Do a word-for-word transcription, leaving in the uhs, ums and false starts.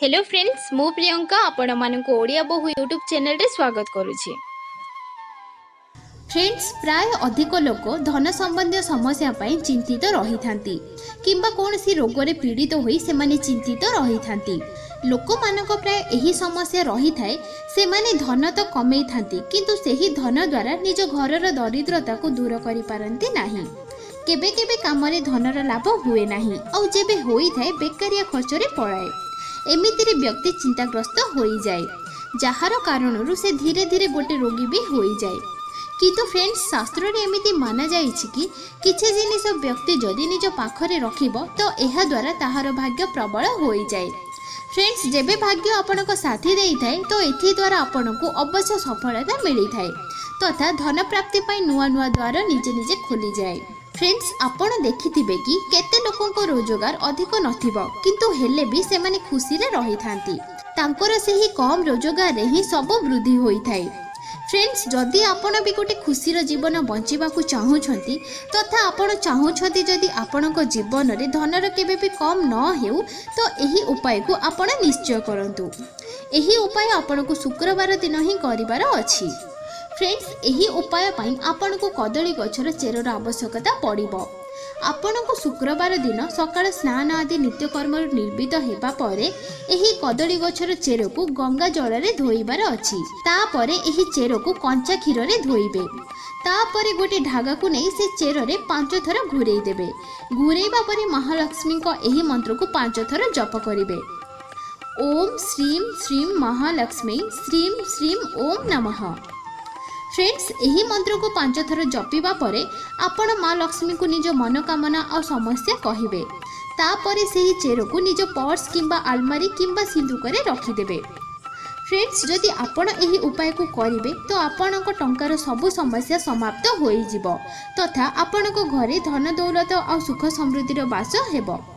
Hello friends मु प्रियंका आपण मानक ओडिया बहु यूट्यूब चैनल रे स्वागत करुछि। फ्रेंड्स प्राय अधिक लोक धन संबंधी समस्या पाई चिंतित रही थांती किंबा कोनसी रोग रे पीड़ित होई से माने चिंतित रही थांती। लोक मानक प्राय एही समस्या रही थाए से माने धन तो कमेई थांती किंतु सेही धन द्वारा निज घरर दरिद्रता को दूर करि पारंती नाही। केबे केबे काम रे धनर लाभ हुए नाही और जेबे होई थाए बेकारिया खर्च रे पड़ाए। एमितिरे व्यक्ति चिंताग्रस्त हो जाए जार कारण से धीरे धीरे गोटे रोगी भी हो जाए। किंतु फ्रेंड्स शास्त्र रे एमिति माना जाइछि कि किछि जिनिस व्यक्ति जदि निज पाखरे रखिबो तो एहा द्वारा ताहार भाग्य प्रबल हो जाए। फ्रेंड्स जेबे भाग्य आपनक साथी देई थाए तो एथि द्वारा आपनकु अवश्य सफलता मिली थाए तथा धन प्राप्ति पाई नुआ नुआ द्वार निजे निजे खोली जाए। फ्रेंड्स आपण देखिथिबे कि केते लोकंको रोजगार अधिक नथिबो किंतु हेले भी से माने खुशी रे रही थांती तांकर सेही कम रोजगार रे ही सब वृद्धि होई थाए। फ्रेंड्स जदि आपण भी गोटे खुशी रो जीवन बंचिबा को चाहूछंती तथा आपण चाहूछंती जदि आपणको जीवन रे धनर केबे भी कम न हेउ तो एही उपाय को आपण निश्चय करंतु। एही उपाय आपणको शुक्रवार दिन ही करिवार अछि। फ्रेंड्स एही उपाय पाई आपन को कदली गछर चेरर आवश्यकता पड़िबो। आपन को शुक्रवार दिन सकाळ स्नान आदि नित्यकर्म निर्वित हेबा परे एही कदली गछर चेर को गंगा जल रे धोइबार अछि। ता परे एही चेर को कंचा क्षीर रे धोइबे। ता परे गोटे ढागा को नै से चेर रे पांच थर घुरेई देबे। घुरेइबा परे महालक्ष्मी को एही मंत्र को पांच थर जप करिवे। ओम श्रीम श्रीम महालक्ष्मी श्रीम श्रीम ओम नमः। फ्रेंड्स एही मंत्र को पांच थर जपिबा परे आपण माँ लक्ष्मी को निज मनोकामना और समस्या कहिबे। तापरे सेही चेर को निज पर्स किंबा आलमारी किंबा सिंधुक रे रखिदेबे। फ्रेंड्स जदि आपण एही उपाय को करिवे तो आपणक टंकार सबु समस्या समाप्त होई जिवो तथा आपणक घरे धन दौलत और सुख समृद्धि रो वास हेबो।